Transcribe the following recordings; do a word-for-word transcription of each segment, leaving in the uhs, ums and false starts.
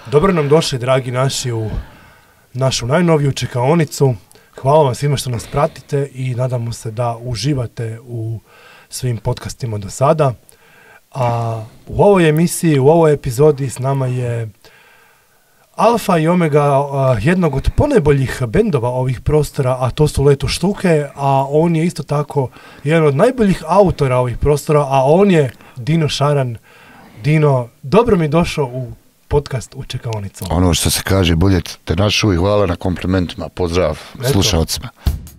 Dobro nam došli, dragi naši, u našu najnoviju čekaonicu. Hvala vam svima što nas pratite i nadamo se da uživate u svim podcastima do sada. A u ovoj emisiji, u ovoj epizodi s nama je alfa i omega a, jednog od ponajboljih bendova ovih prostora, a to su Leto Štuke, a on je isto tako jedan od najboljih autora ovih prostora, a on je Dino Šaran. Dino, dobro mi došao u podcast u čekaonicu. Ono što se kaže, bolje te našu i hvala na komplimentima. Pozdrav Eto. Slušalcima.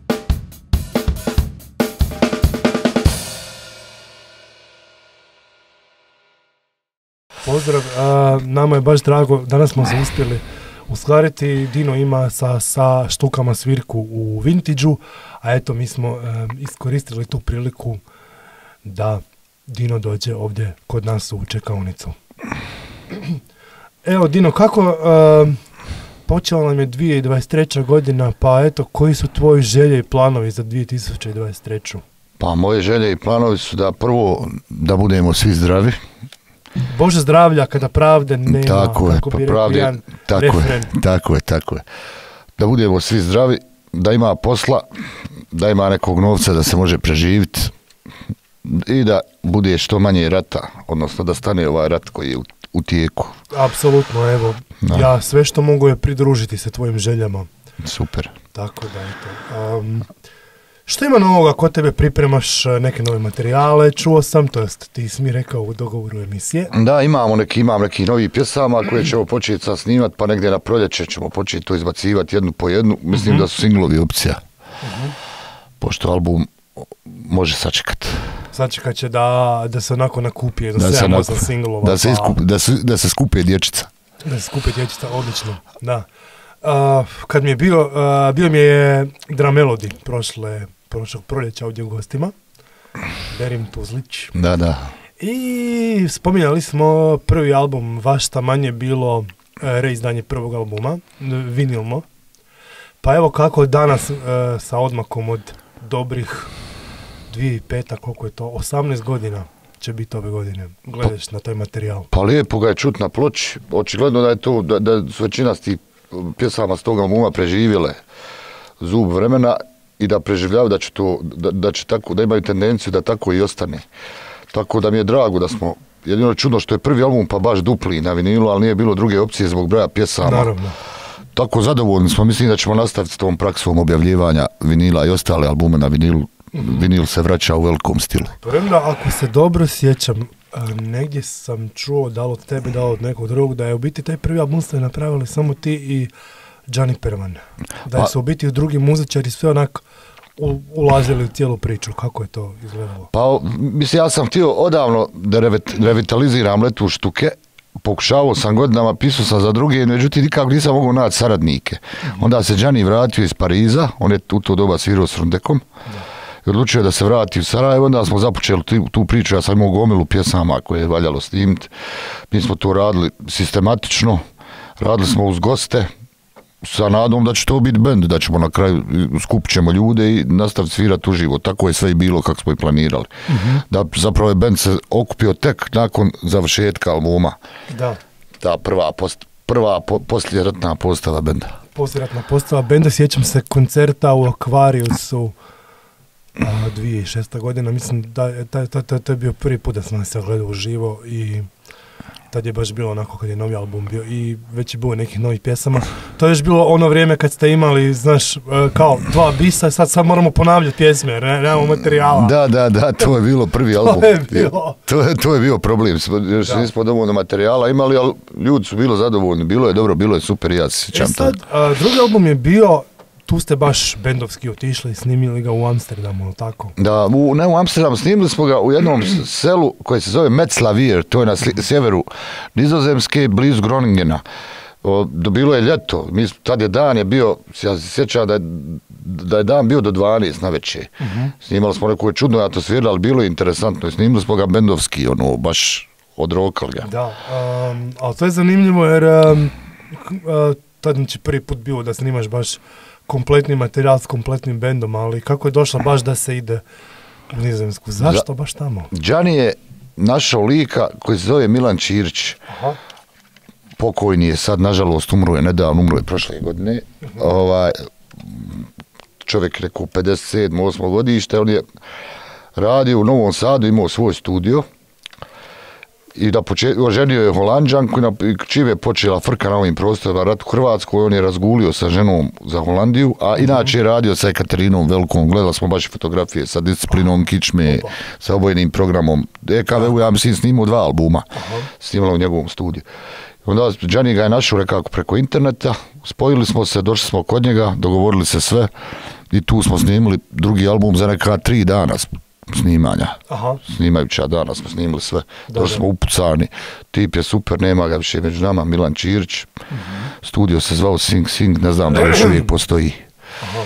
Pozdrav, a, nama je baš drago, danas smo se uspjeli uskladiti. Dino ima sa, sa Štukama svirku u Vintage-u, a eto mi smo e, iskoristili tu priliku da Dino dođe ovdje kod nas u čekaonicu. Evo Dino, kako e, počela nam je dvije tisuće dvadeset treća godina, pa eto, koji su tvoji želje i planovi za dvije tisuće dvadeset treću? Pa moje želje i planovi su da prvo da budemo svi zdravi. Bože zdravlja kada pravde nema, tako je, kako pa bi rekao pravde, jedan tako refren. je, tako je, tako je. Da budemo svi zdravi, da ima posla, da ima nekog novca da se može preživjeti i da bude što manje rata, odnosno da stane ovaj rat koji je u, u tijeku. Apsolutno, evo, Da. ja sve što mogu je pridružiti se tvojim željama. Super. Tako da, eto. Um, što ima novoga, kod tebe pripremaš uh, neke nove materijale, čuo sam, to jest ti si mi rekao u dogovoru emisije. Da, imamo neki, imam neki novi pjesama koje ćemo početi sad snimat, pa negdje na proljeće ćemo početi to izbacivati jednu po jednu. Mislim Mhm. da su singlovi opcija, Uh-huh. pošto album može sačekat. Sačekat će da, da se onako nakupi jedno Da se sedam naku- osam singlova. Da se, pa- iskup, da, se, da se skupe dječica. Da se skupi dječica, odlično, da. Uh, kad mi je bio, uh, bio mi je Dramelody prošle, prošlog proljeća ovdje u gostima, Berim Tuzlić. Da, da. I spominjali smo prvi album, vaš taman je bilo e, reizdanje prvog albuma, n- vinilno. Pa evo kako danas e, sa odmakom od dobrih dvije tisuće peta, koliko je to, osamnaest godina će biti ove godine, gledaš na taj materijal. Pa lijepo ga je čut na ploči. Očigledno da je to, da, da su većina s tih pjesama s tog albuma preživjele zub vremena i da preživljavaju da će to, da, da će tako, da imaju tendenciju da tako i ostane. Tako da mi je drago da smo, jedino čudno što je prvi album pa baš dupli na vinilu, ali nije bilo druge opcije zbog broja pjesama. Naravno. Tako zadovoljni smo, mislim da ćemo nastaviti s tom praksom objavljivanja vinila i ostale albume na vinilu. Vinil se vraća u velikom stilu. Premda, ako se dobro sjećam, a, negdje sam čuo, da li od tebe, da li od nekog drugog, da je u biti taj prvi album ste napravili samo ti i Gianni Pervan. Da Pa- su u biti drugi muzičari sve onako u- ulazili u cijelu priču. Kako je to izgledalo? Pa, mislim, ja sam htio odavno da revet- revitaliziram Letu Štuke, pokušavao sam godinama, pisao sam za druge, međutim nikako nisam mogao naći saradnike. Onda se Gianni vratio iz Pariza, on je u to doba svirao s Rundekom, i odlučio da se vrati u Sarajevo, onda smo započeli tu, tu priču, ja sam imao gomilu pjesama koje je valjalo snimiti. Mi smo to radili sistematično, radili smo uz goste, sa nadom da će to biti bend, da ćemo na kraju, skupit ćemo ljude i nastaviti svirati uživo. Tako je sve i bilo kako smo i planirali. Mhm. Da zapravo je bend se okupio tek nakon završetka albuma. Da, Ta prva, post, prva po, posljeratna postava benda. poslijeratna postava benda, sjećam se koncerta u Aquariusu a, dvije tisuće šesta godina, mislim da je taj- taj- taj- to je bio prvi put da sam se gledao uživo i tad je baš bilo onako kad je novi album bio i već je bilo nekih novih pjesama. To je još bilo ono vrijeme kad ste imali, znaš, e, kao dva bisa, sad sad moramo ponavljati pjesme jer ne- nemamo materijala. Da, da, da, to je bilo prvi album. je bilo. To je, to je bio problem, Smo- još Da. nismo dovoljno materijala imali, ali ljudi su bilo zadovoljni, bilo je dobro, bilo je super, ja se E sjećam sad, a, drugi album je bio, tu ste baš bendovski otišli, snimili ga u Amsterdamu, ili tako? Da, u, ne u Amsterdamu, snimili smo ga u jednom s- selu koje se zove Metzlavier, to je na sli- sjeveru Nizozemske, blizu Groningena. O, do- bilo je ljeto, mi, smo- tad je dan je bio, ja se sjećam da je, da je dan bio do dvanaest na večer. Snimali smo neku čudnu atmosferu, ali bilo je interesantno. Snimali smo ga bendovski, ono, baš odrokali ga. Da, um, ali to je zanimljivo jer um, uh, tad znači prvi put bilo da snimaš baš kompletni materijal s kompletnim bendom, ali kako je došlo baš da se ide u Nizozemsku? Zašto baš tamo? Gianni je našao lika koji se zove Milan Čirić. Aha. pokojni je sad, nažalost, umro je nedavno, umro je prošle godine. Uh-huh. Ovaj, čovjek rekao pedeset sedmo osmo godište, on je radio u Novom Sadu, imao svoj studio i da počet, oženio je Holandžanku i čim je počela frka na ovim prostorima rat u Hrvatskoj, on je razgulio sa ženom za Holandiju, a inače je radio sa Ekaterinom Velikom, gledali smo baš fotografije sa Disciplinom Kičme, Opa. Sa obojenim programom. E K V U, ja mislim, snimao dva albuma, Aha. snimala u njegovom studiju. Onda Gianni ga je našao rekako preko interneta, spojili smo se, došli smo kod njega, dogovorili se sve i tu smo snimili drugi album za neka tri dana snimanja. Aha. Snimajuća dana smo snimili sve. Dobre. Došli smo upucani. Tip je super, nema ga više među nama, Milan Čirić. Uh-huh. Studio se zvao Sing Sing, ne znam da još uvijek postoji. Aha.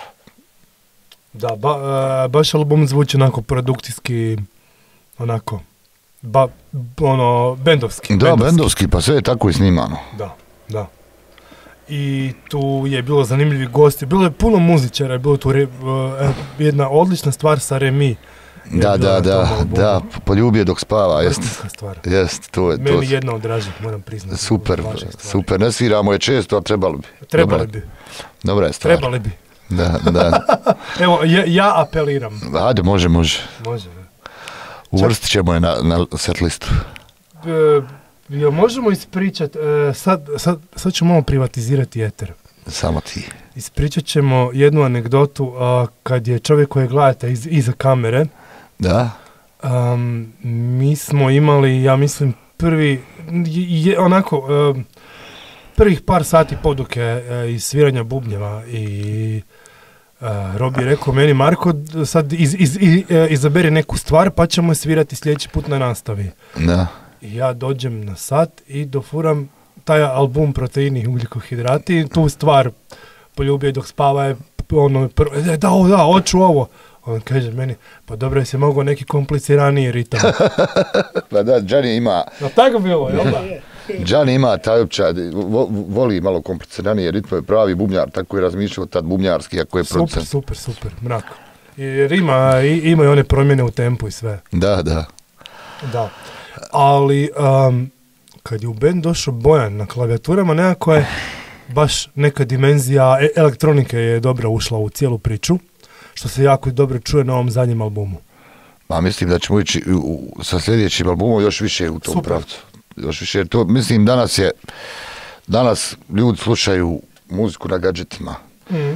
Da, ba, uh, baš album zvuči onako produkcijski, onako, ba, ono, bendovski. Da, bendovski. bendovski, pa sve je tako i snimano. Da, da. I tu je bilo zanimljivi gosti, bilo je puno muzičara, je bilo tu re, uh, jedna odlična stvar sa Remi. Da, da, da, da, poljubio dok spava, jest. Jest, to je to. Meni jedna od dražih, moram priznati. Super, super, ne sviramo je često, a trebali bi. Trebali bi. Dobra je stvar. Trebali bi. Da, da. Evo, ja, ja apeliram. Ajde, može, može. Može. Uvrstit ćemo je na, na set listu. E, jel možemo ispričati, e, sad, sad, sad ćemo malo privatizirati eter. Samo ti. Ispričat ćemo jednu anegdotu, a, kad je čovjek koji gledate iz, iza kamere. Da. Um, mi smo imali, ja mislim, prvi, je, onako, um, prvih par sati poduke uh, iz sviranja bubnjeva i uh, Robi je rekao meni, Marko, sad iz, iz, iz, uh, izaberi neku stvar pa ćemo svirati sljedeći put na nastavi. Da. I ja dođem na sat i dofuram taj album Proteini i ugljikohidrati i tu stvar Poljubio dok spava je ono, prvo, da, da, hoću ovo. On kaže meni, pa dobro je se mogao neki kompliciraniji ritam. Pa da, Gianni ima... No tako bilo, jel da? Gianni ima taj opća, vo, voli malo kompliciranije ritme, pravi bubnjar, tako je razmišljao tad bubnjarski, ako je producent. Super, super, super, mrak. Jer ima, ima i one promjene u tempu i sve. Da, da. Da, ali um, kad je u band došao Bojan na klavijaturama, nekako je baš neka dimenzija e- elektronike je dobro ušla u cijelu priču, što se jako dobro čuje na ovom zadnjem albumu. Pa mislim da ćemo ići u, u, sa sljedećim albumom još više u tom Super. pravcu. Još više, to, mislim danas je, danas ljudi slušaju muziku na gadžetima, mm.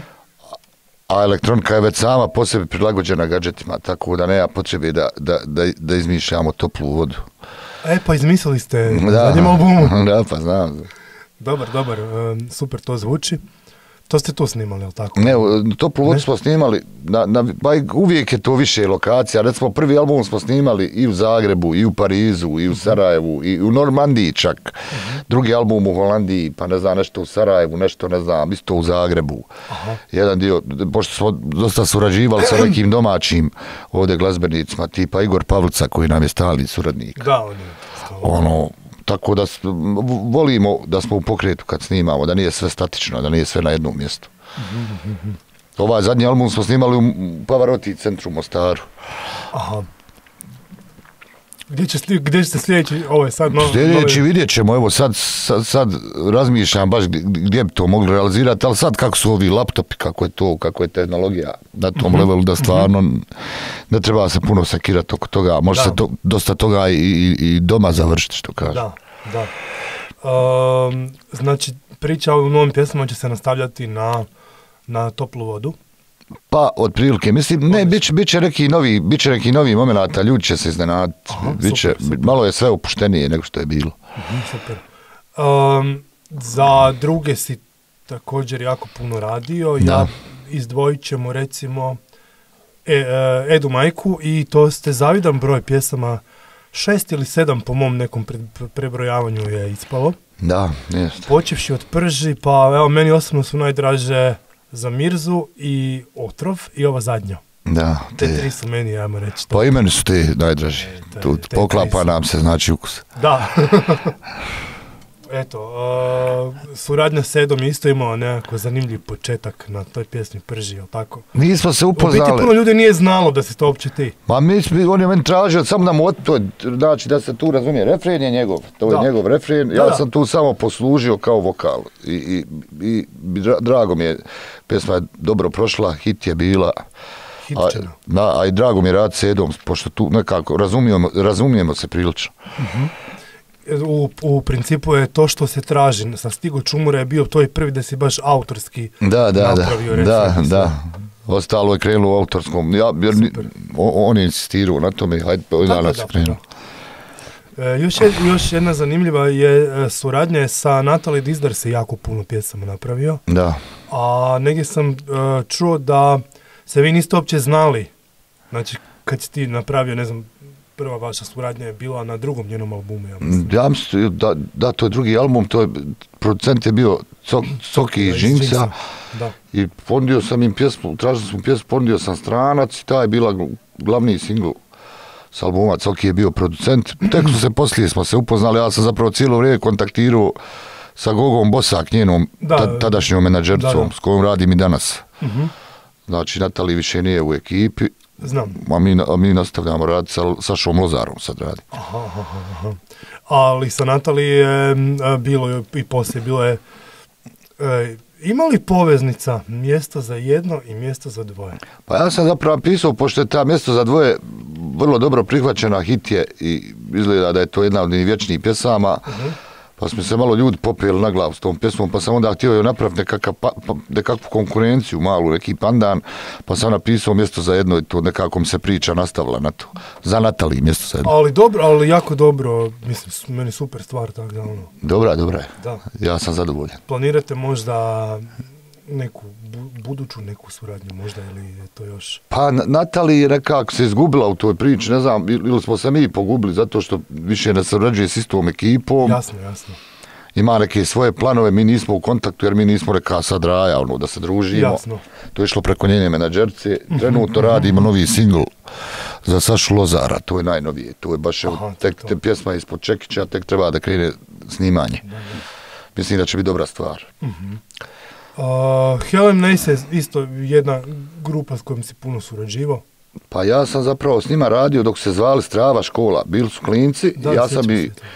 a elektronika je već sama po sebi prilagođena gadžetima, tako da nema potrebe da, da, da, da izmišljamo toplu vodu. E, pa izmislili ste na zadnjem albumu. Da, pa znam. Dobar, dobar, um, super to zvuči. To ste tu snimali, je li tako? Ne, toplu vodu smo snimali, na, na, ba, uvijek je to više lokacija. Recimo, prvi album smo snimali i u Zagrebu, i u Parizu, i u Sarajevu, i u Normandiji čak. Uh-huh. Drugi album u Holandiji, pa ne znam, nešto u Sarajevu, nešto ne znam, isto u Zagrebu. Aha. Jedan dio, pošto smo dosta surađivali sa nekim domaćim ovdje glazbenicima, tipa Igor Pavlica, koji nam je stalni suradnik. Da, on je. Ono, tako da volimo da smo u pokretu kad snimamo, da nije sve statično, da nije sve na jednom mjestu. Mm-hmm. Ovaj zadnji album smo snimali u Pavarotti centru Mostaru. Aha. Gdje, će, gdje ćete sljedeći? Ovo je sad novi... Sljedeći vidjet ćemo, evo sad, sad, sad razmišljam baš gdje, gdje bi to mogli realizirati, ali sad kako su ovi laptopi, kako je to, kako je tehnologija na tom mm-hmm. levelu, da stvarno mm-hmm. ne treba se puno sekirati oko toga, može da. se to, dosta toga i, i, i doma završiti, što kaže. Da, da. Um, znači, priča o novim pjesmama će se nastavljati na, na toplu vodu. Pa, otprilike, mislim, ne, bit će, bit će neki novi, bit će neki novi momenata, ljudi će se iznenaditi, bit će, malo je sve opuštenije nego što je bilo. Uh-huh, super. Um, za druge si također jako puno radio, da. Ja izdvojit ćemo recimo e, uh, Edu Majku i to ste zavidan broj pjesama, šest ili sedam po mom nekom pre, prebrojavanju je ispalo. Da, jest. Počevši od Prži, pa evo, meni osobno su najdraže Za Mirzu i Otrov i ova zadnja. Da. Te, te tri su meni, ajmo reći. Pa i meni su ti najdraži. E, te, tu te poklapa nam se, znači ukus. Da. eto, uh, suradnja s Edom je isto imala nekako zanimljiv početak na toj pjesmi Prži, jel tako? Nismo se U upoznali. biti puno ljudi nije znalo da si to uopće ti. Ma mi, on je meni tražio samo da mu od to, znači da se tu razumije, refren je njegov, to je Da. njegov refren, Da, ja da. sam tu samo poslužio kao vokal i, i, i dra- drago mi je, pjesma je dobro prošla, hit je bila, a, Hitčena. da, a i drago mi je rad s Edom, pošto tu nekako razumijemo, razumijemo se prilično. U, u principu je to što se traži. Sa Stigo Čumura je bio to i prvi da si baš autorski Da, da, napravio da, refren da, i sve. da. Ostalo je krenulo u autorskom, ja, jer ni- Super. o- on je insistirao na tome, hajde, Tako danas da, je krenulo. da. E, još, je, još jedna zanimljiva je e, suradnja je sa Natalie Dizdar se jako puno pjesama napravio, Da. a negdje sam e, čuo da se vi niste uopće znali, znači kad si ti napravio, ne znam, prva vaša suradnja je bila na drugom njenom albumu, ja mislim. Ja mislim da, da, to je drugi album, to je, producent je bio Cok, Coki iz Iz Džinsa Džinsa, da. i ponudio sam im pjesmu, tražio sam pjesmu, ponudio sam Stranac i ta je bila gl- glavni singl s albuma, Coki je bio producent. Tek su se poslije smo se upoznali, ja sam zapravo cijelo vrijeme kontaktirao sa Gogom Bosak, njenom Da, ta- tadašnjom menadžercom da, da. s kojom radim i danas. Mhm. Znači, Natali više nije u ekipi, Znam. a mi, a mi nastavljamo raditi sa Sašom Lozarom sad radi. Aha, aha, aha. Ali sa Natali je m, a, bilo je i poslije, bilo je e, ima li poveznica mjesto za jedno i mjesto za dvoje? Pa ja sam zapravo pisao, pošto je ta mjesto za dvoje vrlo dobro prihvaćena, hit je i izgleda da je to jedna od vječnih pjesama, Uh-huh. pa smo se malo ljudi popeli na glavu s tom pjesmom, pa sam onda htio joj napraviti nekakav, pa, pa, nekakvu konkurenciju, malu, neki pandan, pa sam napisao mjesto za jedno i to nekako mi se priča nastavila na to. Za Natali mjesto za jedno. Ali dobro, ali jako dobro, mislim, su meni super stvar, tako da ono, Dobra, dobra je. da. Ja sam zadovoljan. Planirate možda neku bu- buduću neku suradnju možda ili je to još... Pa N- Natali je nekako se izgubila u toj priči, ne znam, ili ili smo se mi pogubili zato što više ne surađuje s istom ekipom. Jasno, jasno. Ima neke svoje planove, mi nismo u kontaktu jer mi nismo neka sad raja, ono, da se družimo. Jasno. To je išlo preko njene menadžerce. Trenutno radimo novi singl za Sašu Lozara, to je najnovije. To je baš, evo, Aha, to je tek to. te pjesma ispod Čekića, tek treba da krene snimanje. Mislim da će biti dobra stvar. Uh, Helen Nace je isto jedna grupa s kojom si puno surađivao. Pa ja sam zapravo s njima radio dok se zvali Strava škola. Bili su klinci, Da, ja sjećam sam, i, se toga.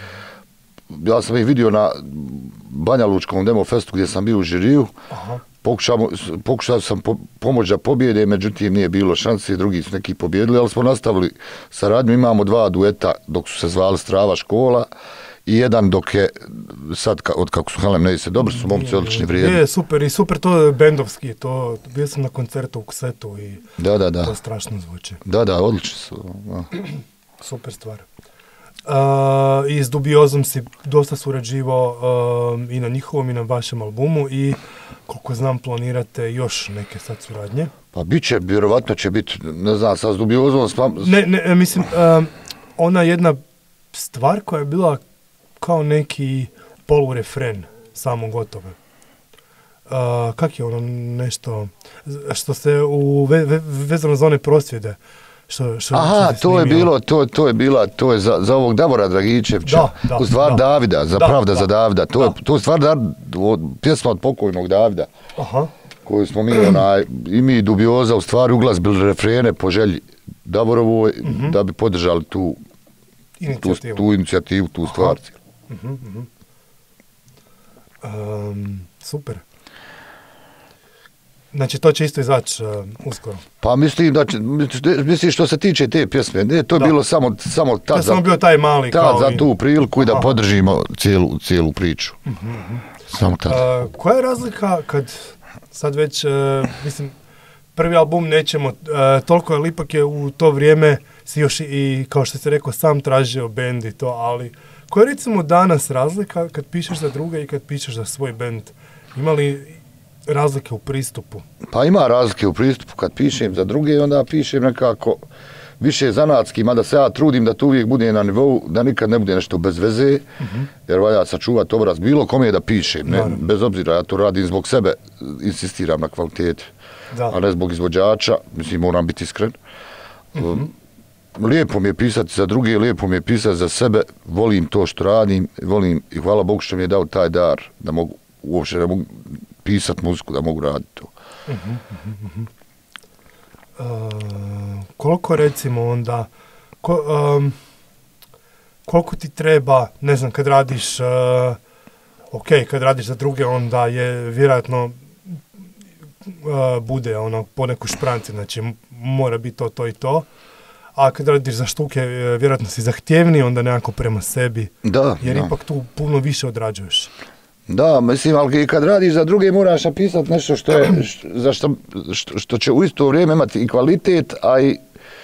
ja sam ih vidio na Banja Lučkom demo festu gdje sam bio u žiriju. Aha. Pokušao, pokušao sam po, pomoć da pobjede, međutim nije bilo šanse, drugi su neki pobjedili, ali smo nastavili saradnju, imamo dva dueta dok su se zvali Strava škola i jedan dok je, sad ka, od kako su Helen Nace, dobri su momci, odlični, vrijedni. Je, super, i super to je bendovski, to, bio sam na koncertu u Ksetu i Da, da, da, to strašno zvuči. da, da, odlični su. Da. Super stvar. Uh, I s Dubiozom si dosta surađivao um, i na njihovom i na vašem albumu i koliko znam planirate još neke sad suradnje. Pa bit će, vjerovatno će biti, ne znam, sad s Dubiozom, spam, Ne, ne, mislim, um, ona jedna stvar koja je bila kao neki polurefren, samo gotove. Uh, kak je ono nešto, što se u ve, ve, vezano za one prosvjede, što, što, aha, što si to je snimio. bilo, to, to je bila, to je za, za ovog Davora Dragičevića, Da, da, u stvar da. Davida, za Da, Pravda da, za Davida, to, da. je, to je stvar da, od, pjesma od pokojnog Davida, Aha, koju smo mi, onaj, i mi i Dubioza u stvari uglazbili refrene po želji Davorovoj, Mhm. da bi podržali tu, tu, inicijativu. tu inicijativu, tu stvar. Mhm, mhm. Um, super. Znači, to će isto izaći uh, uskoro. Pa mislim da će, mislim što se tiče te pjesme, ne, to je Da. bilo samo, samo To tad, je za, samo bio taj mali tad kao... za i- tu priliku i da Aha. podržimo cijelu, cijelu priču. Samo tad. Uh, koja je razlika kad sad već, uh, mislim, prvi album nećemo, uh, toliko je, ipak je u to vrijeme si još i, i, kao što si rekao, sam tražio bend i to, ali koja je recimo danas razlika kad pišeš za druge i kad pišeš za svoj bend? Ima li razlike u pristupu? Pa ima razlike u pristupu, kad pišem za druge, onda pišem nekako više zanatski, mada se ja trudim da to uvijek bude na nivou, da nikad ne bude nešto bez veze, uh-huh. jer valja sačuvati obraz bilo kome da pišem, ne, Naravno. bez obzira, ja to radim zbog sebe, insistiram na kvaliteti, Da. a ne zbog izvođača, mislim, moram biti iskren. Uh-huh. lijepo mi je pisati za druge, lijepo mi je pisati za sebe, volim to što radim, volim i hvala Bogu što mi je dao taj dar da mogu, uopće da mogu pisati muziku, da mogu raditi to. Uh-huh, uh-huh. Uh, koliko recimo onda, ko, um, koliko ti treba, ne znam, kad radiš, uh, ok, kad radiš za druge, onda je vjerojatno uh, bude ono po neku špranci, znači mora biti to, to i to. A kad radiš za štuke, vjerojatno si zahtjevniji onda nekako prema sebi, da, jer da. ipak tu puno više odrađuješ. Da, mislim, ali kad radiš za druge moraš napisati nešto što, je, što, za što, što, što će u isto vrijeme imati i kvalitet, a i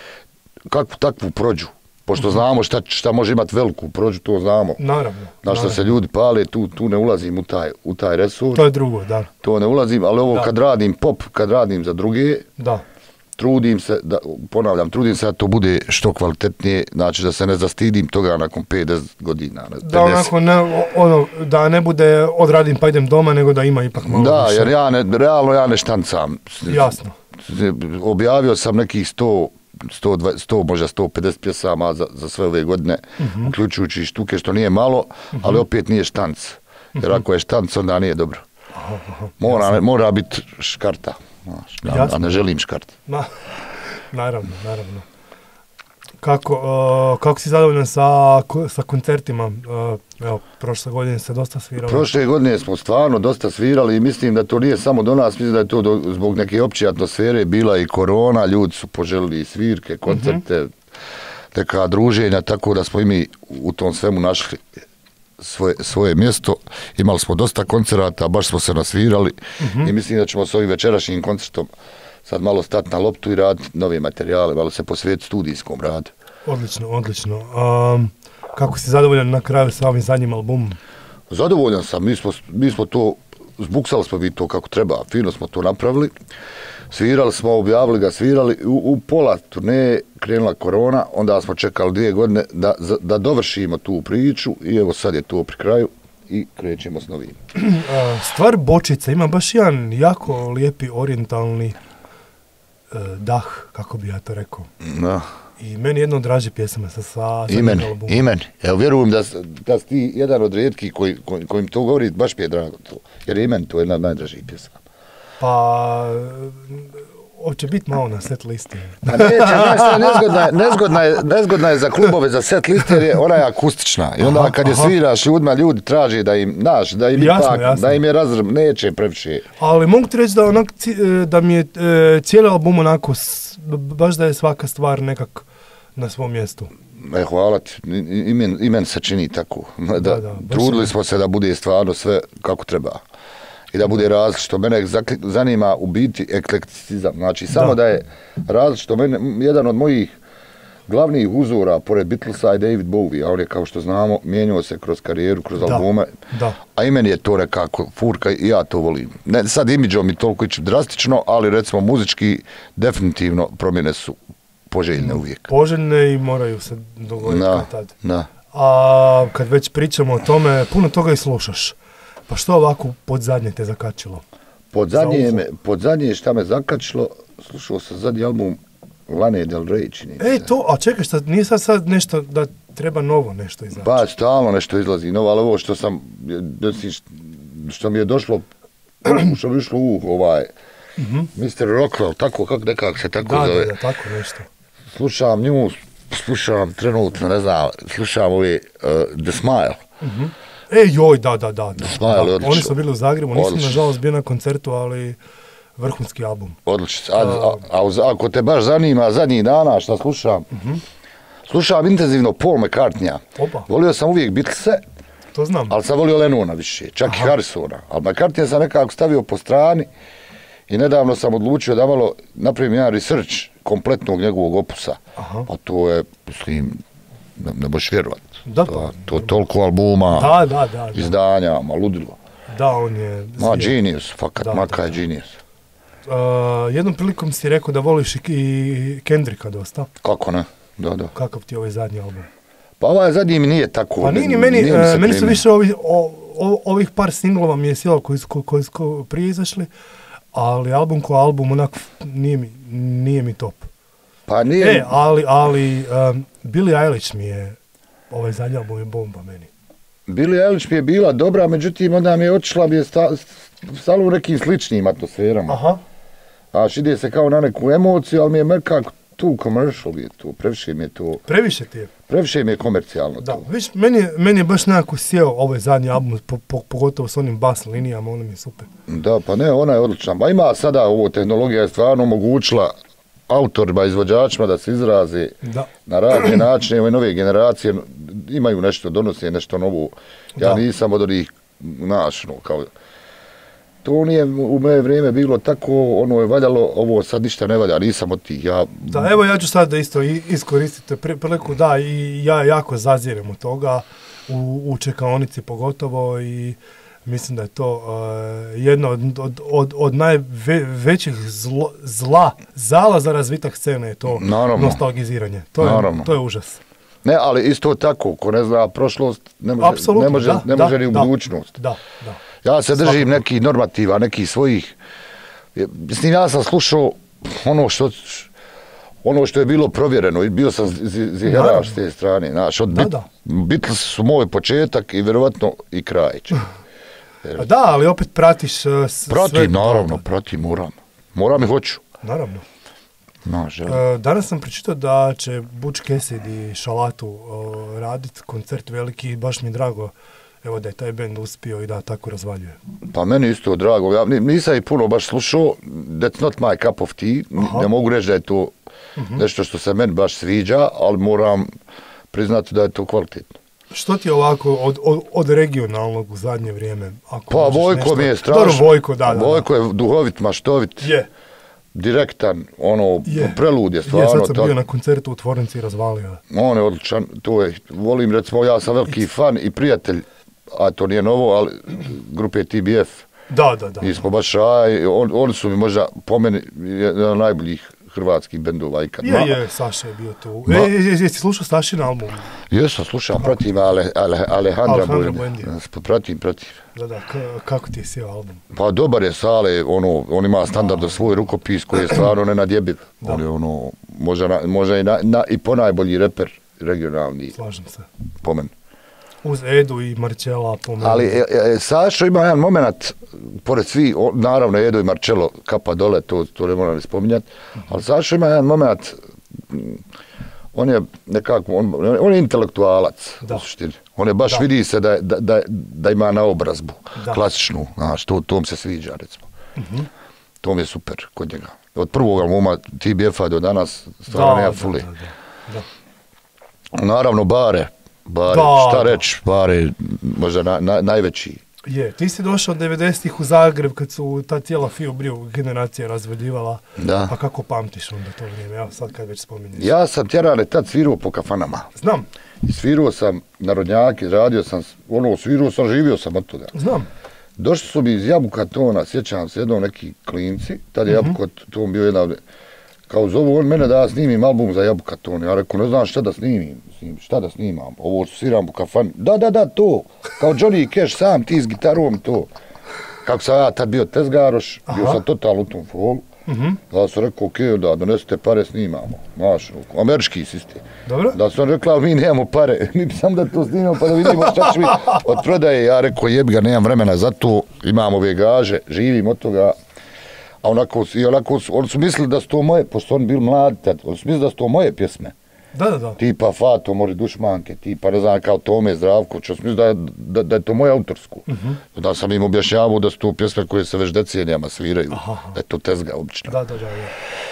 kakvu takvu prođu. Pošto znamo šta, šta može imati veliku prođu, to znamo. Naravno. Na što se ljudi pale, tu, tu ne ulazim u taj, u taj resurs. To je drugo, da. To ne ulazim, ali ovo da. Kad radim pop, kad radim za druge, da. Trudim se, da, ponavljam, trudim se da to bude što kvalitetnije, znači da se ne zastidim toga nakon pedeset godina. pedeset. Da onako ne, ono, da ne bude odradim pa idem doma, nego da ima ipak malo da, više. Jer ja ne, realno ja ne štancam. Jasno. Objavio sam nekih sto, sto, sto možda sto pedeset pjesama za, za sve ove godine, uh-huh. uključujući štuke, što nije malo, uh-huh. ali opet nije štanc. Jer uh-huh. ako je štanc, onda nije dobro. Aha, aha, mora, mora biti škarta. A, a ne želim škart. Ma, naravno, naravno. Kako, uh, kako si zadovoljan sa, sa koncertima? Uh, evo, prošle godine se dosta svirali. Prošle godine smo stvarno dosta svirali i mislim da to nije samo do nas, mislim da je to do, zbog neke opće atmosfere bila i korona, ljudi su poželili svirke, koncerte, uh-huh. neka druženja, tako da smo i mi u tom svemu našli svoje, svoje mjesto. Imali smo dosta koncerata, baš smo se nasvirali uh-huh. i mislim da ćemo s ovim večerašnjim koncertom sad malo stati na loptu i raditi nove materijale, malo se posvetiti studijskom radu. Odlično, odlično. Um, kako si zadovoljan na kraju sa ovim zadnjim albumom? Zadovoljan sam, mi smo, mi smo to, zbuksali smo vi to kako treba, fino smo to napravili. Svirali smo, objavili ga, svirali, u, u pola turneje krenula korona, onda smo čekali dvije godine da, da dovršimo tu priču i evo sad je to pri kraju i krećemo s novim. Stvar Bočica ima baš jedan jako lijepi orijentalni uh, dah, kako bi ja to rekao. Da. I meni jedno od draži pjesama sa sa Imen, imen. Evo vjerujem da, da si ti jedan od rijetkih koji, koji, kojim to govori, baš mi je drago to. Jer Imen to je jedna od najdražih pjesama. Pa, hoće biti malo na set listi. Pa neće, znaš, nezgodna je, nezgodna, je, nezgodna je za klubove, za set listi jer je ona je akustična. I onda aha, kad je aha. sviraš ljudima, ljudi traže da im, znaš, da im jasno, ipak, jasno. da im je razrm, neće previše. Ali mogu ti reći da, onak, da mi je e, cijeli album onako, baš da je svaka stvar nekak na svom mjestu. E, hvala ti, imen, imen se čini tako. Da, da, da, trudili smo se da bude stvarno sve kako treba. I da bude različito. Mene zanima u biti eklekticizam. Znači, samo da, da je različito. Mene, jedan od mojih glavnih uzora, pored Beatlesa, je David Bowie. A on je, kao što znamo, mijenjao se kroz karijeru, kroz da, albume. Da. A i meni je to nekako furka i ja to volim. Ne, sad imidžom mi toliko ići drastično, ali recimo muzički definitivno promjene su poželjne uvijek. Poželjne i moraju se dogoditi da, tad. Da. A kad već pričamo o tome, puno toga i slušaš. Pa što ovako pod zadnje te zakačilo? Pod zadnje, me, pod zadnje šta me zakačilo, slušao sam zadnji album Lane Del Rey, čini se. Ej, to, a čekaj, šta, nije sad, sad nešto da treba novo nešto izaći? Pa, stalno nešto izlazi novo, ali ovo što sam, što mi je došlo, što mi išlo u ovaj, mm-hmm. mister Rockwell, tako, kako nekak se tako da, zove. Da, da, tako nešto. Slušam nju, slušam trenutno, ne znam, slušam ovi uh, The Smile. Mm-hmm. E, joj, da, da, da. da. Smile, da. Oni su bili u Zagrebu, nisam nažalost bio na koncertu, ali vrhunski album. Odlično. A, a, a, a ako te baš zanima zadnjih dana šta slušam, uh-huh. slušam intenzivno Paul McCartneya. Opa. Volio sam uvijek Beatlese, to znam. Ali sam volio Lennona više, čak aha. i Harrisona. Ali McCartneya sam nekako stavio po strani i nedavno sam odlučio da malo napravim jedan research kompletnog njegovog opusa. Aha. Pa to je, mislim, ne, ne možeš vjerovat. Da, to, pa, to toliko albuma, da, da, da, da. izdanja, ma ludilo. Da, on je... Ma genius, fakat, da, Maka da, je genius. Uh, jednom prilikom si rekao da voliš i Kendricka dosta. Kako ne, da, da. Kakav ti je ovaj zadnji album? Pa ovaj zadnji mi nije tako. Pa nije ni meni, nije mi, uh, meni su više ovi, o, o, ovih par singlova mi je sjelo koji su koji su prije izašli, ali album ko album onak nije mi, nije mi top. Pa nije... E, ali, ali um, Billie Eilish mi je, ovaj zadnji album je bomba meni. Billie Eilish mi je bila dobra, međutim onda mi je otišla, mi je sta, stalo u nekim sličnim atmosferama. Aha. Znaš, ide se kao na neku emociju, ali mi je nekako tu commercial je tu, previše mi je to... Previše ti je. Previše mi je komercijalno Da, to. viš, meni, je- meni je baš nekako sjeo ovaj zadnji album, po, po, pogotovo s onim bas linijama, ono mi je super. Da, pa ne, ona je odlična. Ma ima sada ovo, tehnologija je stvarno omogućila autorima, izvođačima da se izraze Da. na razne načine. Ove nove generacije imaju nešto, donose nešto novo. Ja Da. nisam od onih, znaš, no, kao... To nije u moje vrijeme bilo tako, ono je valjalo, ovo sad ništa ne valja, nisam od tih, ja... Da, evo ja ću sad da isto i- iskoristiti pri- priliku, da, i ja jako zazirem od toga, u, u čekaonici pogotovo i mislim da je to uh, jedno od, od, od, od najvećih zlo, zla, zala za razvitak scene je to Naravno. nostalgiziranje. To je, Naravno. to je užas. Ne, ali isto tako, ko ne zna prošlost, ne može, Apsolutno, ne može, da, ne da, može ni u da. budućnost. Da, da. Ja se držim Svakako. nekih normativa, nekih svojih. Mislim, ja sam slušao ono što, ono što je bilo provjereno i bio sam zi- ziheraš s te strane. Znaš, od Da, bit, da. Beatles su moj početak i vjerovatno i kraj. će. A da, ali opet pratiš uh, s- Pratim, sve. naravno, Da, pratim, moram. Moram i hoću. naravno. Znaš, jel? Uh, danas sam pročitao da će Butch Cassidy i Šalatu uh, raditi koncert veliki i baš mi je drago evo da je taj bend uspio i da tako razvaljuje. Pa meni isto drago, ja ni- nisam i puno baš slušao, that's not my cup of tea, Aha. ne mogu reći da je to nešto što se meni baš sviđa, ali moram priznati da je to kvalitetno. Što ti je ovako od, od, od regionalnog u zadnje vrijeme? Ako Pa možeš Vojko nešto- mi je Dobro, strašno, Vojko, da, da, da. Vojko je duhovit, maštovit, Je, direktan, ono, je. prelud je Je, stvarno. sad sam to- bio na koncertu u tvornici i razvalio. On je odličan, to je, volim recimo, ja sam veliki fan i prijatelj, a to nije novo, ali grupe T B F. Da, da, da. Mi smo baš raj, on, oni su mi možda po meni jedan od najboljih hrvatskih bendova ikad. Je, Ma- je, Saša je bio tu. Ma- E, je, jesi slušao Sašin album? Jesam, slušam, pratim Ale, Ale, Alejandra Alejandra Buendija. Buendija. Pratim, pratim. Da, da, k- kako ti je sjeo album? Pa dobar je Sale, ono, on ima standardno svoj rukopis koji je stvarno nenadjebiv. Da. On je ono, možda, na- možda i, na, na, i ponajbolji reper regionalni, Slažem se. po meni. Uz Edu i Marčela po meni. Ali e, e, Sašo ima jedan moment, pored svi, o, naravno Edo i Marcello kapa dole, to, to ne moram ni spominjati, ali Sašo ima jedan moment, mm, on je nekako, on, on je intelektualac, Da. u suštini. On je baš, Da. vidi se da, je- da, da, da ima naobrazbu, Da. klasičnu, znaš, to, to mi se sviđa, recimo. To mi je super kod njega. Od prvog albuma T B F-a do danas stvarno nema fuli. da, da, da. Naravno, Bare, Bare, Da, šta da. reći, Bare, možda na, na, najveći. Je, ti si došao od devedesetih u Zagreb kad su ta cijela Fio Brio generacija razvaljivala. Da. Pa kako pamtiš onda to vrijeme? Evo sad kad već spominješ. Ja sam tjerane tad svirao po kafanama. Znam, I svirao sam narodnjake, radio sam, ono, svirao sam, živio sam od toga. znam. Došli su mi iz Jabuka Tona, sjećam se, jednom neki klinci, tad je Jabuka Ton bio jedan, kao zovu on mene da ja snimim album za Jabuka Ton. Ja rekao, ne znam šta da snimim, Snim, šta da snimam, ovo sviram u kafani. Da, da, da, to, kao Johnny Cash sam, ti s gitarom, to. Kako sam ja tad bio tezgaroš, bio Aha. sam totalno u tom folu. Mhm. Da sam rekao, ok, da donesete pare, snimamo. Znaš, američki sistem. Dobro. Da sam rekla, ali mi nemamo pare, mi bi sam da to snimamo pa da vidimo šta će mi od prodaje. Ja rekao, jebi ga, nemam vremena za to, imam ove gaže, živim od toga. A onako, i onako, su- oni su mislili da su to moje, pošto oni bili mladi tad, oni su mislili da su to moje pjesme. Da, da, da. Tipa Fato, Mori Dušmanke, tipa, ne znam, kao Tome Zdravković, oni su mislili da, je- da, da je to moje autorsko. Mhm. Da sam im objašnjavao da su to pjesme koje se već decenijama sviraju, Aha. da je to tezga obična. Da, da, da, da.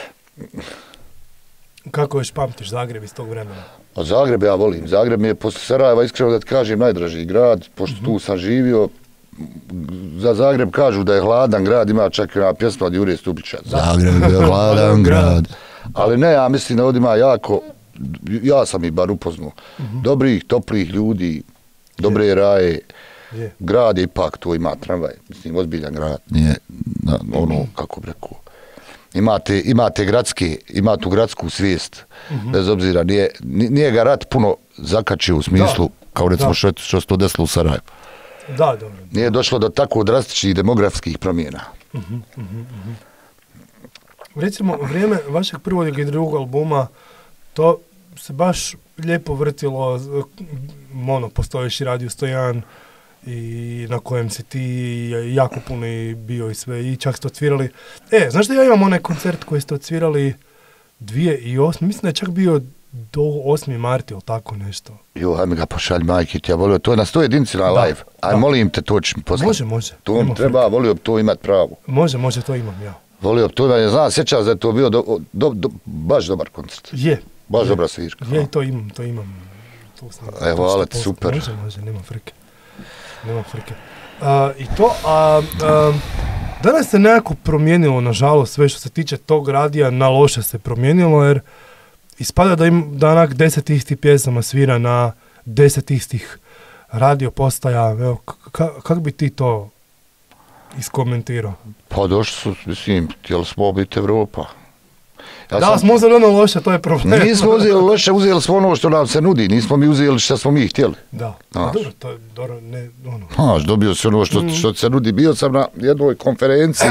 Kako još pamtiš Zagreb iz tog vremena? A Zagreb ja volim. Zagreb mi je posle Sarajeva, iskreno da ti kažem, najdraži grad, pošto tu sam živio. Za Zagreb kažu da je hladan grad, ima čak i ona pjesma od Jure Stubića. Zagreb je hladan grad. Ali ne, ja mislim da ovdje ima jako, ja sam ih bar upoznao, dobrih, toplih ljudi, dobre raje. Je. Grad je ipak to, ima tramvaj, mislim, ozbiljan grad. Nije, na, ono, kako bi rekao, imate, imate gradske, ima tu gradsku svijest, bez obzira, nije, ni- nije ga rat puno zakačio u smislu, kao recimo da. što, što se to desilo u Sarajevu. Da, dobro. Nije došlo do tako drastičnih demografskih promjena. recimo, vrijeme vašeg prvog i drugog albuma, to se baš lijepo vrtilo, ono, postojiš i Radio sto jedan, i na kojem si ti jako puno bio i sve, i čak ste odsvirali. E, znaš da ja imam onaj koncert koji ste odsvirali dvije tisuće osme, mislim da je čak bio do osmi marta ili tako nešto. Jo, aj mi ga pošalj, majke, ti ja volio, to je na sto jedinici na live. Aj, da. Molim te, to ću mi poslati. Može, može. To mi treba, frika. Volio bi to imat pravo. Može, može, to imam ja. Volio bi to imat, ja znam, sjećam da je to bio do, do, do, baš dobar koncert. Je. Baš je. dobra svirka. Je, to imam, to imam. To sam, Evo, ale super. Može, može, nema frike. Nema frike. Uh, I to, a uh, danas se nekako promijenilo, nažalost, sve što se tiče tog radija, na loše se promijenilo, jer ispada da im danak deset istih pjesama svira na deset istih radio postaja. Evo, k- kako bi ti to iskomentirao? Pa došli su, mislim, htjeli smo biti Evropa. Ja da, sam... smo uzeli ono loše, to je problem. Nismo uzeli loše, uzeli smo ono što nam se nudi, nismo mi uzeli što smo mi htjeli. Da, a dobro, to je dobro, ne, ono. Znaš, dobio si ono što, što se nudi. Bio sam na jednoj konferenciji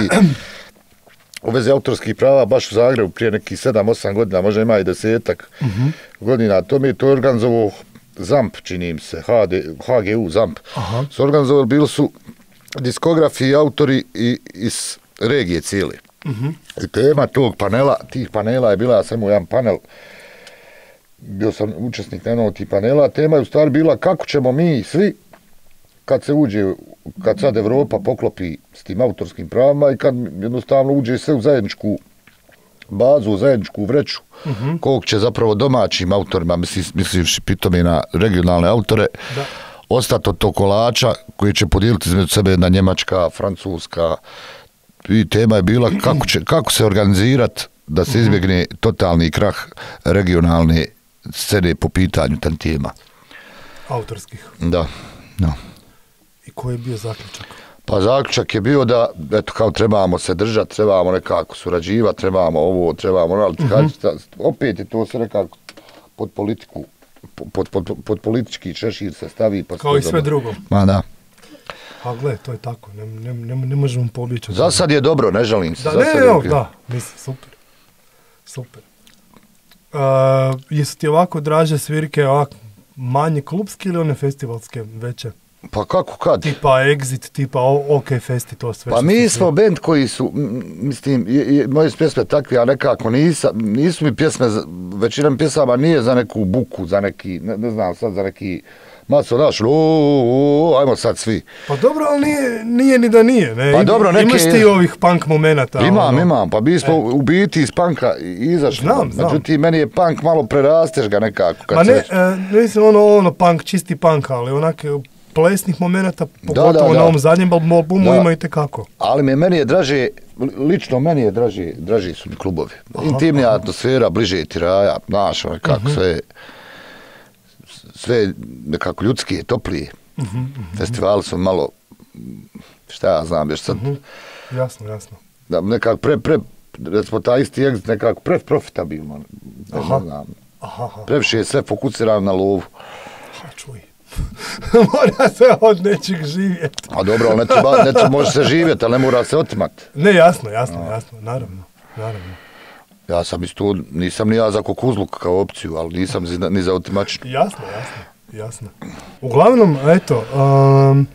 u vezi autorskih prava baš u Zagrebu prije nekih sedam osam godina, možda ima i desetak uh-huh. godina. To mi je to organizovao ZAMP, čini mi se, H D, H G U ZAMP. Uh-huh. Su organizovali, bili su diskografi i autori i, iz regije cijele. Uh-huh. I tema tog panela, tih panela je bila samo jedan panel, bio sam učesnik na jednog tih panela, tema je u stvari bila kako ćemo mi svi, kad se uđe, kad sad Evropa poklopi s tim autorskim pravima i kad jednostavno uđe sve u zajedničku bazu, u zajedničku vreću, uh-huh. kog će zapravo domaćim autorima, mislivši pitome na regionalne autore, da. Ostati od tog kolača koji će podijeliti između sebe jedna Njemačka, Francuska. I tema je bila kako, će, kako se organizirati da se izbjegne totalni krah regionalne scene po pitanju tantijema. Autorskih. Da, da. I koji je bio zaključak? Pa zaključak je bio da, eto, kao trebamo se držati, trebamo nekako surađivati, trebamo ovo, trebamo ono, ali uh-huh. opet je to sve nekako pod politiku, pod, pod, pod politički češir se stavi. Pa kao i sve drugo. Ma da. A gle, to je tako, ne, ne, ne, ne možemo pobjeći. Za sad je dobro, ne žalim se. Da, za ne, sad ne, je da, mislim, super. Super. Uh, jesu ti ovako draže svirke, ovako manje klubske ili one festivalske veće? Pa kako kad? Tipa Exit, tipa OK Festi, to sve. Pa mi smo band koji su, mislim, je, je, moje pjesme takve, a nekako nisam, nisu mi pjesme, većina mi pjesama nije za neku buku, za neki, ne, ne znam sad, za neki maco naš, o, ajmo sad svi. Pa dobro, ali nije, nije ni da nije, ne? Pa dobro, neke... Imaš ti ovih punk momenata? Imam, ono... imam, pa mi smo e. u biti iz punka izašli. Znam, znam. Međutim, meni je punk malo prerasteš ga nekako. Kad Ma ne, već... e, mislim ono, ono punk, čisti punk, ali onake plesnih momenata, pogotovo da, da, da. na ovom zadnjem albumu ima i tekako. Ali me, meni je draže, lično meni je draže, draži su mi klubovi. Aha, intimnija aha. atmosfera, bliže ti raja, znaš, ono kako uh-huh. sve, sve nekako ljudski, toplije. Uh-huh, uh-huh. Festivali su malo, šta ja znam, još sad. Uh-huh. Jasno, jasno. Da, nekako pre, pre, recimo taj isti Exit nekako pre profitabilno, ne aha. znam. Aha, aha. Previše je sve fokusirano na lovu. Ha, čuj. Mora se od nečeg živjeti. A dobro, ali ne treba, ne treba, može se živjeti, ali ne mora se otimati. Ne, jasno, jasno, no. jasno, naravno, naravno. Ja sam isto, nisam ni ja za kukuzluk kao opciju, ali nisam ni za otimačinu. Jasno, jasno, jasno. Uglavnom, eto, um,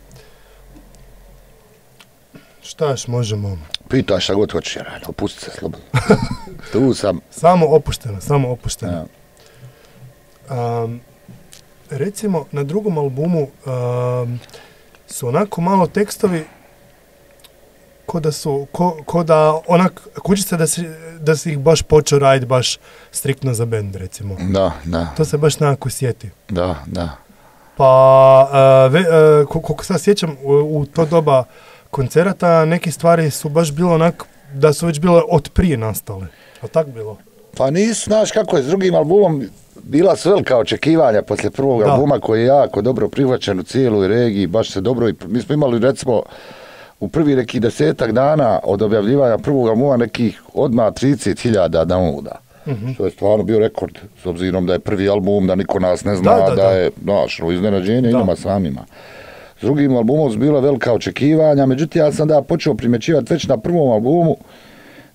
šta još možemo? Pitaj šta god hoćeš, jer opusti se slobodno. Tu sam. Samo opušteno, samo opušteno. Ja. Um, recimo, na drugom albumu um, su onako malo tekstovi ko da su, ko, ko da onak, kući se da si, da si ih baš počeo raditi baš striktno za band, recimo. Da, da. To se baš nekako sjeti. Da, da. Pa, uh, ve, uh, koliko sad sjećam, u, u to doba koncerata neke stvari su baš bilo onak, da su već bile od prije nastale. A tak bilo? Pa nisu, znaš kako je s drugim albumom, bila su velika očekivanja poslije prvog da. albuma koji je jako dobro prihvaćen u cijeloj regiji, baš se dobro, i mi smo imali recimo u prvi neki desetak dana od objavljivanja prvog albuma nekih odmah trideset hiljada downloada. Mm-hmm. To je stvarno bio rekord, s obzirom da je prvi album, da niko nas ne zna, da, da, da je, znaš, iznenađenje i nama samima. S drugim albumom su bila velika očekivanja, međutim ja sam da počeo primjećivati već na prvom albumu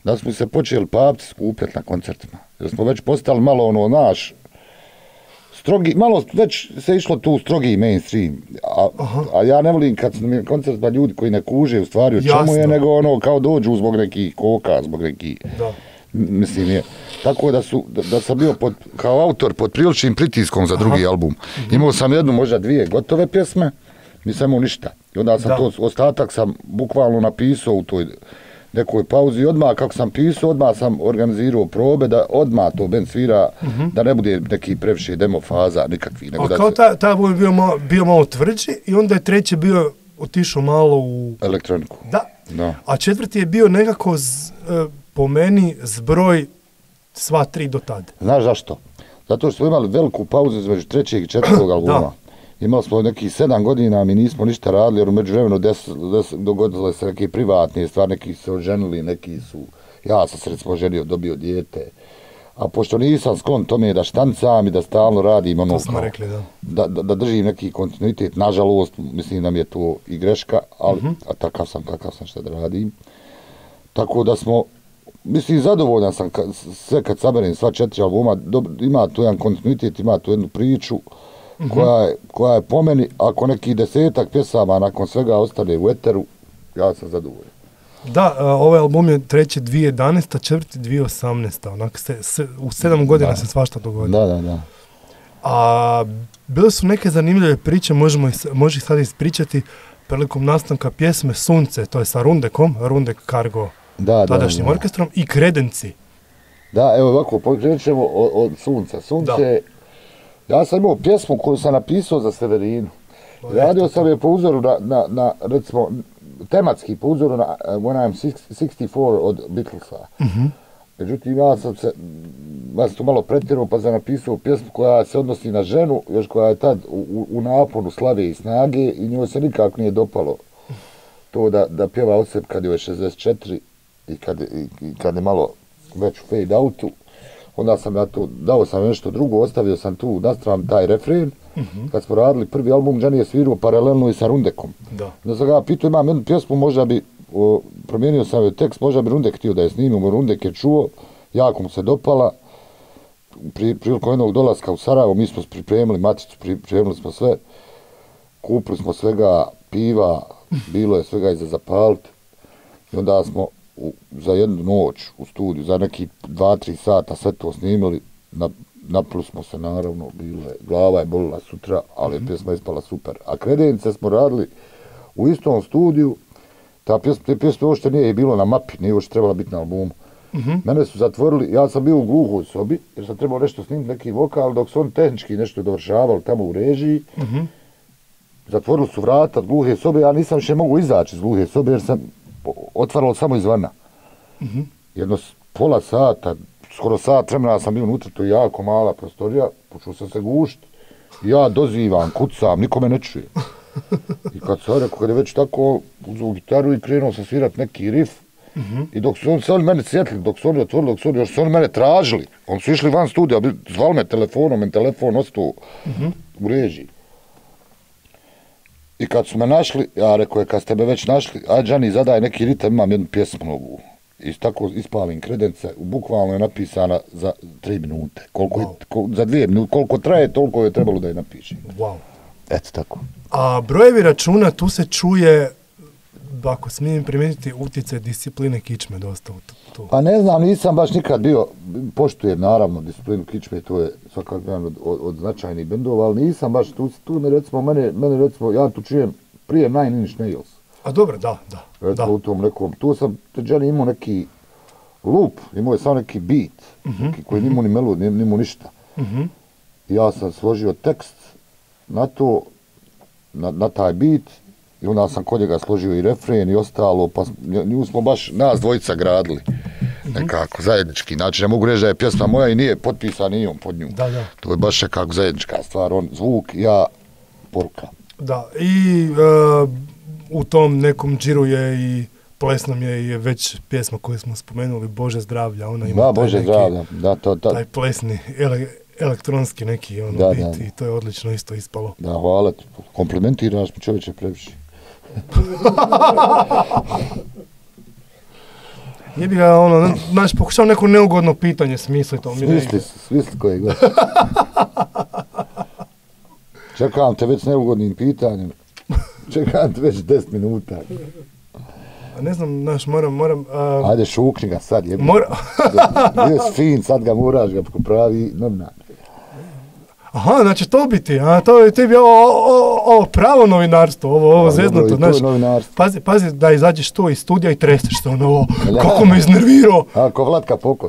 da smo se počeli papci skupljati na koncertima. Da smo već postali malo ono naš, strogi, malo već se išlo tu strogi mainstream, a, a ja ne volim kad su mi koncertima ljudi koji ne kuže u stvari o čemu je, nego ono kao dođu zbog nekih koka, zbog nekih, da. Mislim je, tako da su, da, da sam bio pod, kao autor pod priličnim pritiskom za drugi Aha. album. Imao sam jednu, možda dvije gotove pjesme, nisam imao ništa. I onda sam da. to, ostatak sam bukvalno napisao u toj nekoj pauzi i odmah kako sam pisao, odmah sam organizirao probe da odmah to band svira, uh-huh. da ne bude neki previše demo faza, nikakvi. Nego A da kao se... ta, ta album je bio malo, bio malo tvrđi i onda je treći bio otišao malo u... elektroniku. Da. da. A četvrti je bio nekako z, uh, po meni zbroj sva tri do tad. Znaš zašto? Zato što smo imali veliku pauzu između trećeg i četvrtog albuma. Imali smo nekih sedam godina, mi nismo ništa radili, jer u međuvremenu des, des, dogodile se neke privatne stvari, neki su se oženili, neki su, ja sam se recimo oženio, dobio dijete. A pošto nisam sklon tome da štancam i da stalno radim ono, to smo rekli, da. Da, da, da držim neki kontinuitet, nažalost, mislim da mi je to i greška, ali uh-huh. a takav sam, takav sam što da radim. Tako da smo, mislim, zadovoljan sam kad, sve kad saberem sva četiri albuma, dobro, ima tu jedan kontinuitet, ima tu jednu priču, Mm-hmm. Koja, je, koja je po meni, ako neki desetak pjesama nakon svega ostane u eteru, ja sam zadovoljan. Da, uh, ovaj album je treći dvije tisuće jedanaesta, četvrti dvije tisuće osamnaesta. Onak se, se, u sedam godina da. se svašta dogodilo. Da, da, da. A bile su neke zanimljive priče, možemo ih, može ih sad ispričati prilikom nastanka pjesme Sunce, to je sa Rundekom, Rundek Cargo, da, tadašnjim da, da. orkestrom, i Kredenci. Da, evo ovako, pokrećemo od, od Sunca. Sunce, da. Ja sam imao pjesmu koju sam napisao za Severinu. Radio sam je po uzoru na, na, na recimo, tematski po uzoru na uh, When I'm sixty-four od Beatlesa. Mm-hmm. Međutim, ja sam se, ja sam tu malo pretjerao pa sam napisao pjesmu koja se odnosi na ženu, još koja je tad u, u naponu slave i snage i njoj se nikako nije dopalo to da, da pjeva od sebe kad je šezdeset četiri i kad, i, i kad je malo već u fade outu. Onda sam ja to, dao sam nešto drugo, ostavio sam tu na stranu taj refren. Mm-hmm. Kad smo radili prvi album, Gianni je svirao paralelno i sa Rundekom. Da. Da sam ga pitao, imam jednu pjesmu, možda bi, o, promijenio sam joj tekst, možda bi Rundek htio da je snimimo, Rundek je čuo, jako mu se dopala. Pri, prilikom jednog dolaska u Sarajevo, mi smo pripremili maticu, pripremili smo sve, kupili smo svega piva, bilo je svega i za zapaliti. I onda smo u, za jednu noć u studiju, za neki dva tri sata sve to snimili, na, napili smo se naravno, bilo je, glava je bolila sutra, ali je pjesma ispala super. A Kredence smo radili u istom studiju, ta pjesma, te pjesme uopšte nije bilo na mapi, nije uopšte trebala biti na albumu. Mm-hmm. Mene su zatvorili, ja sam bio u gluhoj sobi, jer sam trebao nešto snimiti, neki vokal, dok su oni tehnički nešto dovršavali tamo u režiji. Mm-hmm. Zatvorili su vrata od gluhe sobe, ja nisam više mogu izaći iz gluhe sobe, jer sam otvaralo samo izvana. Mm-hmm. Jedno pola sata, skoro sat vremena sam bio unutra, to je jako mala prostorija, počeo sam se gušiti, ja dozivam, kucam, niko me ne čuje. I kad sam rekao, kad je već tako, uzeo gitaru i krenuo sam svirat neki riff, mm-hmm. i dok su oni, se oni mene sjetili, dok su oni otvorili, dok su oni, još su oni mene tražili, oni su išli van studija, zvali me telefonom, men telefon ostao mm-hmm. u režiji. I kad su me našli, ja rekao je, kad ste me već našli, a Gianni zadaj neki ritam, imam jednu pjesmu novu. I tako ispalim Kredence, bukvalno je napisana za tri minute. Koliko wow. je, kol, za dvije minute, koliko traje, toliko je trebalo da je napišem. Wow. Eto tako. A brojevi računa, tu se čuje, ako smijem primijetiti, utjecaj discipline kičme dosta u tu. Pa ne znam, nisam baš nikad bio, poštujem naravno disciplinu kičme, to je svakako jedan od, od, od značajnih bendova, ali nisam baš, tu, tu ne recimo, mene, mene recimo, ja tu čujem prije Nine Inch Nails. A dobro, da, da. Recimo da. u tom nekom, tu sam, Gianni imao neki loop, imao je samo neki beat, mm-hmm. neki koji nimao ni melodiju, nimao ništa. Mm-hmm. Ja sam složio tekst na to, na, na taj beat, i onda sam kod njega složio i refren i ostalo, pa nju smo baš nas dvojica gradili. Mm-hmm. Nekako zajednički, znači ne mogu reći da je pjesma moja i nije potpisan i on pod nju. Da, da. To je baš nekako zajednička stvar, on zvuk, ja poruka. Da, i uh, u tom nekom džiru je i plesnom je i već pjesma koju smo spomenuli, Bože zdravlja, ona ima da, taj Bože neki, zdravlja. Da, to, to. taj plesni, ele, elektronski neki ono da, bit da. i to je odlično isto ispalo. Da, hvala ti, komplimentiraš mi čovječe previše. Nije bi ga, ono, znaš, pokušao neko neugodno pitanje smisliti. Smisli, smisli koje god. Čekam te već neugodnim pitanjem. Čekam te već deset minuta. Ne znam, znaš, moram, moram... Uh... Ajde, šukni ga sad, jebim. Mora... Bio si fin, sad ga moraš ga pravi novinar. Aha, znači to bi ti, a to je ti bi ovo, ovo, ovo pravo novinarstvo, ovo, ovo zeznuto, znaš. Pazi, pazi da izađeš to iz studija i treseš se, ono, ovo, kako me iznervirao. A, ko Vlatka Pokos.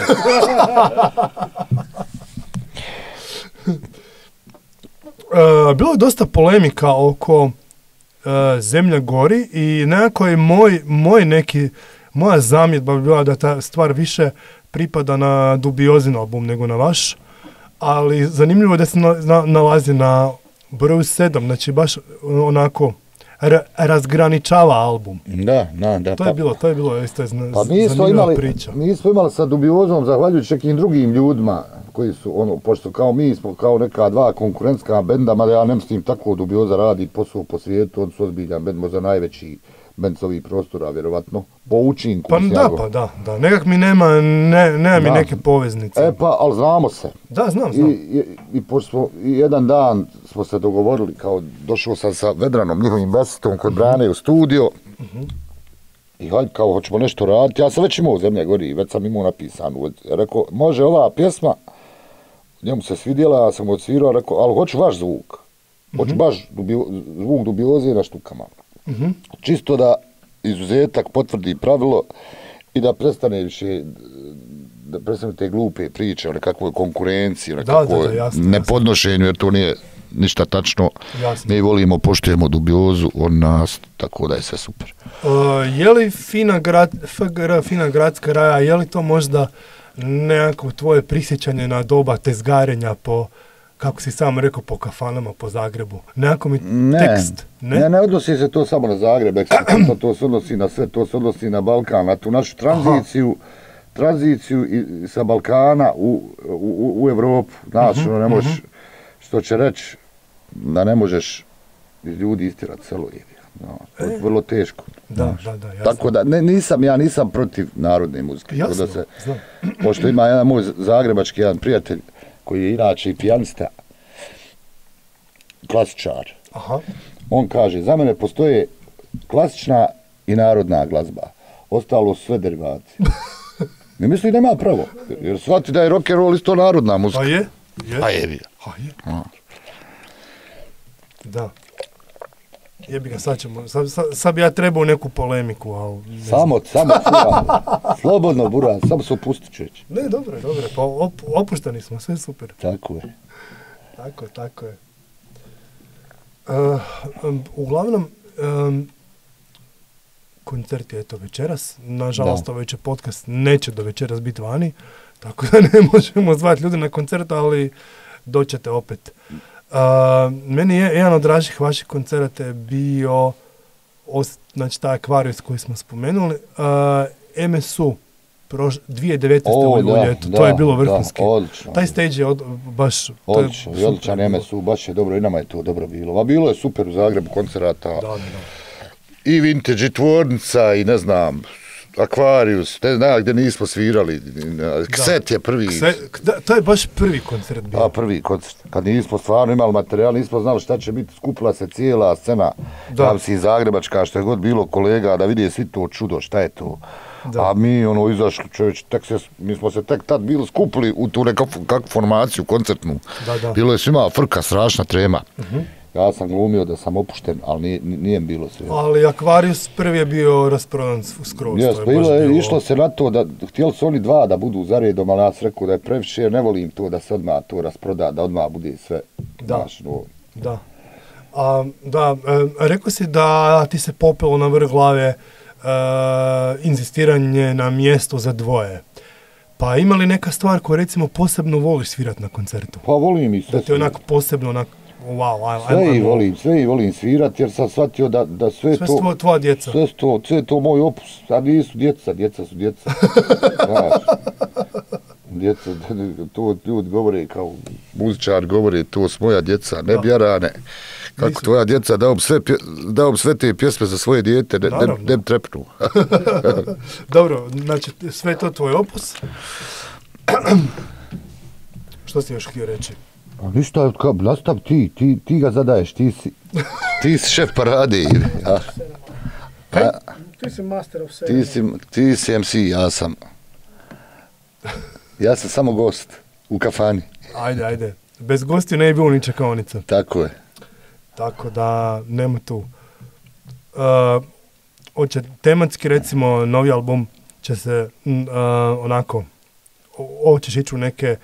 Uh, bilo je dosta polemika oko uh, Zemlja gori i nekako je moj, moj neki, moja zamjetba bi bila da ta stvar više pripada na Dubiozin album nego na vaš, ali zanimljivo je da se na, na, nalazi na broju sedam, znači baš onako ra, razgraničava album. Da, da, da. To je bilo, to je bilo isto zna, pa mi smo zanimljiva imali, priča. Mi smo imali sa Dubiozom, zahvaljujući nekim drugim ljudima, koji su, ono, pošto kao mi smo kao neka dva konkurentska benda, mada ja ne mislim tako, Dubioza radi posao po svijetu, on su ozbiljan bend, možda najveći bend s ovih prostora, vjerovatno, po učinku. Pa da, pa da, da, nekak mi nema, ne, nema mi neke poveznice. E pa, ali znamo se. Da, znam, znam. I, i, i, smo, i jedan dan smo se dogovorili, kao došao sam sa Vedranom, njihovim basitom, kod Brane u studio, uh-huh. I hajde, kao, hoćemo nešto raditi, ja sam već imao Zemlja gori, već sam imao napisanu, rekao, može ova pjesma, njemu se svidjela, ja sam odsvirao, rekao, ali hoću vaš zvuk. Hoću uh-huh. baš dubio, zvuk Dubioze na štukama. Uh-huh. Čisto da izuzetak potvrdi pravilo i da prestane više, da prestane te glupe priče o nekakvoj konkurenciji, o nekakvoj nepodnošenju, jer to nije ništa tačno. Jasno. Mi volimo, poštujemo Dubiozu, on nas, tako da je sve super. Uh, je li fina, grad, F G R, fina gradska raja, je li to možda nekako tvoje prisjećanje na doba tezgarenja po, kako si sam rekao, po kafanama po Zagrebu? Nekako mi ne, tekst, ne? Ne, ne odnosi se to samo na Zagreb, to, to se odnosi na sve, to se odnosi na Balkan, na tu našu tranziciju, Aha. tranziciju i, sa Balkana u, u, u Evropu. Znaš, uh-huh, ne možeš, uh-huh. što će reći, da ne možeš ljudi istirati selo, no, to je vrlo teško. Da, da, da, jasno. Tako da, ne, nisam, ja nisam protiv narodne muzike. Jasno, da se, znam. Pošto ima jedan moj zagrebački jedan prijatelj, koji je inače i pijanista, klasičar. Aha. On kaže, za mene postoje klasična i narodna glazba. Ostalo su sve derivati. Ne misli nema pravo. Jer shvati da je rock and roll isto narodna muzika. Pa je? je. Pa je. Pa je. A. Da. Jebi ga, sad ćemo, sad, sad, sad bi ja trebao neku polemiku, ali... Samo, samo, slobodno, Buran, samo se opustit ću reći. Ne, dobro je, dobro je, pa op, opušteni smo, sve super. Tako je. Tako, tako je. Uh, um, uglavnom, um, koncert je eto večeras, nažalost ovaj će podcast neće do večeras biti vani, tako da ne možemo zvati ljudi na koncert, ali doćete opet. Uh, meni je jedan od dražih vaših koncerata je bio os, znači taj Aquarius koji smo spomenuli, uh, M S U proš, dvije tisuće devetnaeste u ljetu, to je bilo vrhunski. Taj stage je od, baš... Odlično, je odličan M S U, baš je dobro i nama je to dobro bilo. A bilo je super u Zagrebu koncerata. Da, da, da. I Vintage, i Tvornica, i ne znam, Aquarius, ne znam gdje nismo svirali. Kset je prvi. Kse, da, to je baš prvi koncert bio. A, prvi koncert. Kad nismo stvarno imali materijal, nismo znali šta će biti, skupila se cijela scena. Da si iz Zagrebačka, što je god bilo kolega, da vidi svi to čudo, šta je to. Da. A mi ono izašli čovječ, tek se, mi smo se tek tad bili skupili u tu nekakvu formaciju koncertnu. Da, da. Bilo je svima frka, strašna trema. Uh-huh. Ja sam glumio da sam opušten, ali nije, nije bilo sve. Ali Aquarius prvi je bio rasprodan skroz. Jes, pa bilo je, bilo... išlo se na to da, htjeli su oni dva da budu zaredom, ali ja sam rekao da je previše, jer ne volim to da se odmah to rasproda, da odmah bude sve. Da, naš, no. da. A, da, e, rekao si da ti se popelo na vrh glave Uh, inzistiranje na mjesto za dvoje. Pa ima li neka stvar koju recimo posebno voliš svirati na koncertu? Pa volim i sve. Da ti onako posebno onako, wow, aj, sve aj, aj, i volim, sve i volim svirati jer sam shvatio da, da sve, sve to... Sve tvoja djeca. Sve to, sve to moj opus, a nisu djeca, djeca su djeca. Znaš, djeca, to ljudi govore kao muzičar govore, to su moja djeca, ne bjarane. Kako Nisu. tvoja djeca, dao bi sve, pje- dao bi sve te pjesme za svoje dijete, ne, ne, Naravno. ne bi trepnuo. Dobro, znači sve je to tvoj opus. Što si još htio reći? Pa ništa, kao, nastav ti, ti, ti ga zadaješ, ti si, ti si šef parade. Ja. A, Ti si master of ti, ceremony. si, ti si em ce, ja sam. Ja sam samo gost u kafani. Ajde, ajde. Bez gostiju ne bi bilo ni čekaonica. Tako je. Tako da nema tu. Uh, hoće tematski recimo novi album će se mm, uh, onako o- ovo ćeš ići u neke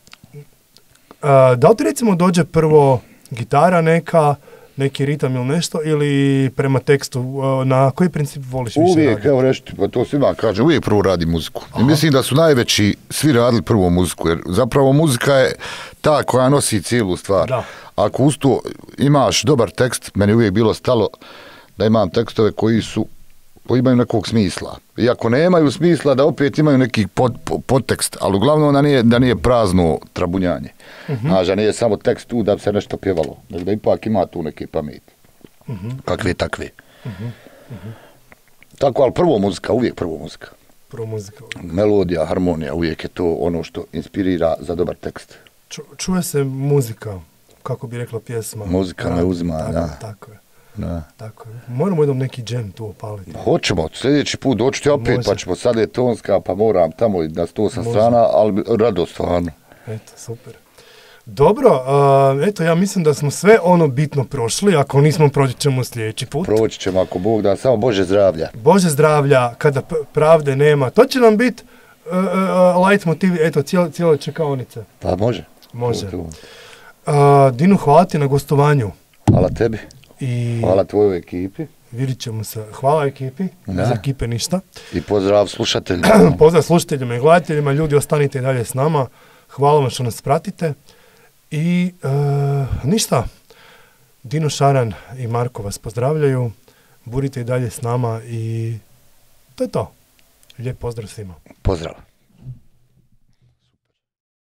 uh, da li ti recimo dođe prvo gitara neka, neki ritam ili nešto ili prema tekstu, uh, na koji princip voliš više Uvijek, raditi? evo reći ti, pa to svima kažem, uvijek prvo radi muziku. I mislim da su najveći svi radili prvo muziku, jer zapravo muzika je ta koja nosi cijelu stvar. Da. Ako uz to imaš dobar tekst, meni je uvijek bilo stalo da imam tekstove koji su koji imaju nekog smisla. I ako nemaju smisla, da opet imaju neki pod, pod, podtekst, ali uglavnom da nije, da nije prazno trabunjanje. Uh-huh. Znaš, da nije samo tekst tu da bi se nešto pjevalo, nego da ipak ima tu neke pameti. Uh-huh. Kakve takve. Uh-huh. Uh-huh. Tako, ali prvo muzika, uvijek prvo muzika. Prvo muzika. Melodija, harmonija, uvijek je to ono što inspirira za dobar tekst. Ču, čuje se muzika, kako bi rekla pjesma. Muzika me Radi, uzima, tako, da. Tako je. Da. Tako je. Moramo jednom neki džem tu opaliti. Hoćemo, sljedeći put doći ti opet, Može. pa ćemo sad je tonska, pa moram tamo i na sto sa Može. strana, ali rado stvarno. Eto, super. Dobro, uh, eto, ja mislim da smo sve ono bitno prošli, ako nismo proći ćemo sljedeći put. Proći ćemo ako Bog da, samo Bože zdravlja. Bože zdravlja, kada p- pravde nema, to će nam biti uh, uh, light motiv, eto, cijela, cijela čekaonica. Pa može. Može. To, to. Uh, Dinu, hvala ti na gostovanju. Hvala tebi, I hvala tvojoj ekipi vidit ćemo se. Hvala ekipi, Da. bez ekipe ništa. i pozdrav slušateljima. Pozdrav slušateljima i gledateljima, ljudi ostanite i dalje s nama. Hvala vam što nas pratite. I e, ništa, Dino Šaran i Marko vas pozdravljaju. Budite i dalje s nama i to je to. Lijep pozdrav svima. Pozdrav.